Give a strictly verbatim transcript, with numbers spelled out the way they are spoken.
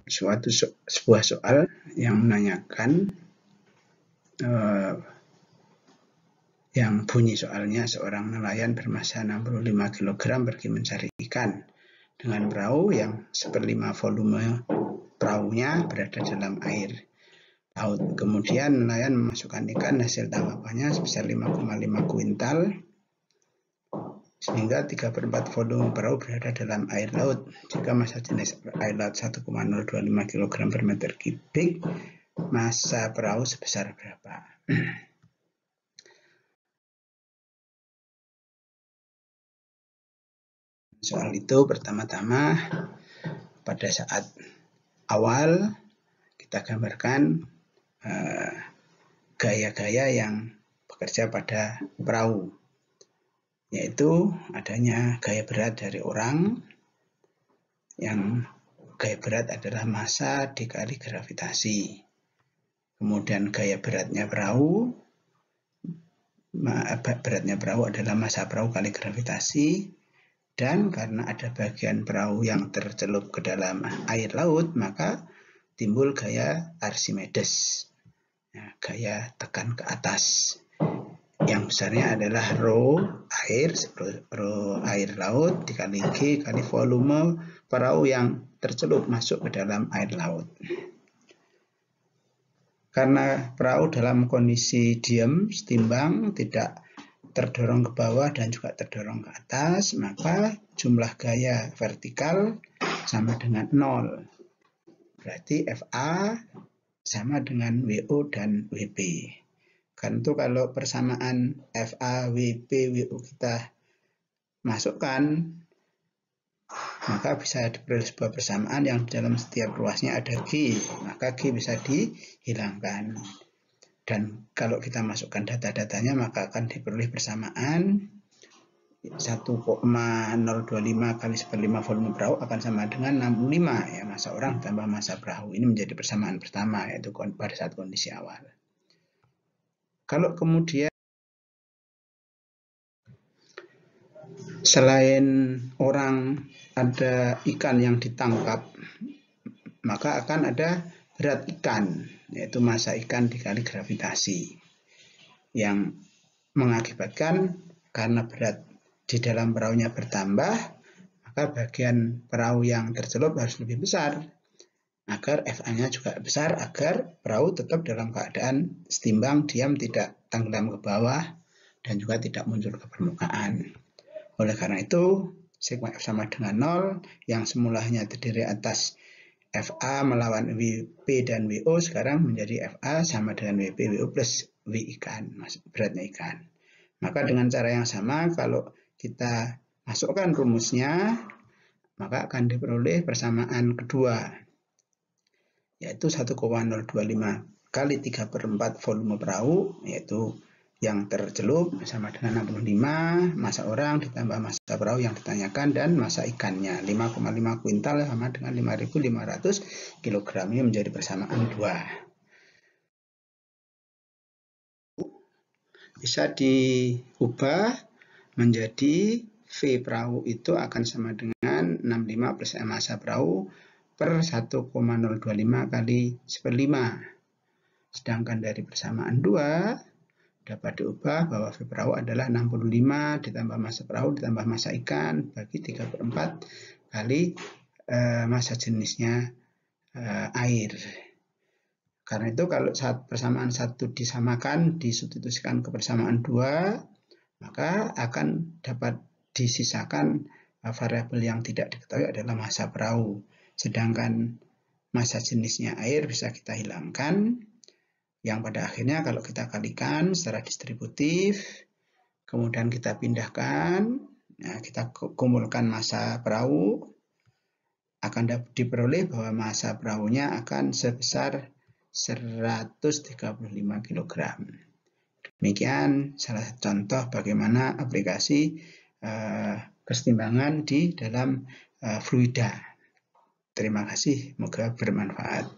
suatu so, sebuah soal yang menanyakan uh, yang bunyi soalnya, seorang nelayan bermassa enam puluh lima kilogram pergi mencari ikan dengan perahu yang seperlima volume perahunya berada dalam air laut. Kemudian nelayan memasukkan ikan hasil tangkapannya sebesar lima koma lima kuintal, sehingga tiga per empat volume perahu berada dalam air laut. Jika massa jenis air laut satu koma nol dua lima kilogram per meter kubik, massa perahu sebesar berapa? Soal itu pertama-tama pada saat awal kita gambarkan uh, gaya-gaya yang bekerja pada perahu, yaitu adanya gaya berat dari orang, yang gaya berat adalah massa dikali gravitasi. Kemudian gaya beratnya perahu, beratnya perahu adalah massa perahu kali gravitasi, dan karena ada bagian perahu yang tercelup ke dalam air laut, maka timbul gaya Archimedes, ya, gaya tekan ke atas, yang besarnya adalah rho air, rho air laut dikali G kali volume perahu yang tercelup masuk ke dalam air laut. Karena perahu dalam kondisi diam, setimbang, tidak terdorong ke bawah dan juga terdorong ke atas, maka jumlah gaya vertikal sama dengan nol. Berarti F A sama dengan W O dan W P. Karena itu kalau persamaan F A, W P, W O kita masukkan, maka bisa diperoleh sebuah persamaan yang dalam setiap ruasnya ada G, maka G bisa dihilangkan. Dan kalau kita masukkan data-datanya, maka akan diperoleh persamaan satu koma nol dua lima kali seperlima volume perahu akan sama dengan enam puluh lima, ya, massa orang tambah massa perahu. Ini menjadi persamaan pertama, yaitu pada saat kondisi awal. Kalau kemudian selain orang ada ikan yang ditangkap, maka akan ada berat ikan, yaitu massa ikan dikali gravitasi, yang mengakibatkan karena berat di dalam perahunya bertambah, maka bagian perahu yang tercelup harus lebih besar agar F A-nya juga besar, agar perahu tetap dalam keadaan setimbang, diam, tidak tenggelam ke bawah dan juga tidak muncul ke permukaan. Oleh karena itu, sigma F sama dengan nol, yang semulanya terdiri atas F A melawan W P dan W O, sekarang menjadi F A sama dengan W P, W O plus W ikan, beratnya ikan. Maka dengan cara yang sama, kalau kita masukkan rumusnya, maka akan diperoleh persamaan kedua, yaitu satu koma nol dua lima kali tiga per empat volume perahu, yaitu yang tercelup sama dengan enam puluh lima, massa orang ditambah massa perahu yang ditanyakan, dan massa ikannya lima koma lima kuintal sama dengan lima ribu lima ratus kilogram. Ini menjadi persamaan dua. Bisa diubah menjadi V perahu itu akan sama dengan enam puluh lima plus massa perahu per satu koma nol dua lima kali seperlima. Sedangkan dari persamaan dua dapat diubah bahwa V perahu adalah enam puluh lima ditambah massa perahu ditambah massa ikan bagi tiga per empat kali eh, massa jenisnya eh, air. Karena itu kalau saat persamaan satu disamakan, disubstitusikan ke persamaan dua, maka akan dapat disisakan uh, variabel yang tidak diketahui adalah massa perahu. Sedangkan massa jenisnya air bisa kita hilangkan, yang pada akhirnya kalau kita kalikan secara distributif, kemudian kita pindahkan, nah, kita kumpulkan massa perahu, akan dapat diperoleh bahwa massa perahunya akan sebesar seratus tiga puluh lima kilogram. Demikian salah satu contoh bagaimana aplikasi uh, kesetimbangan di dalam uh, fluida. Terima kasih, semoga bermanfaat.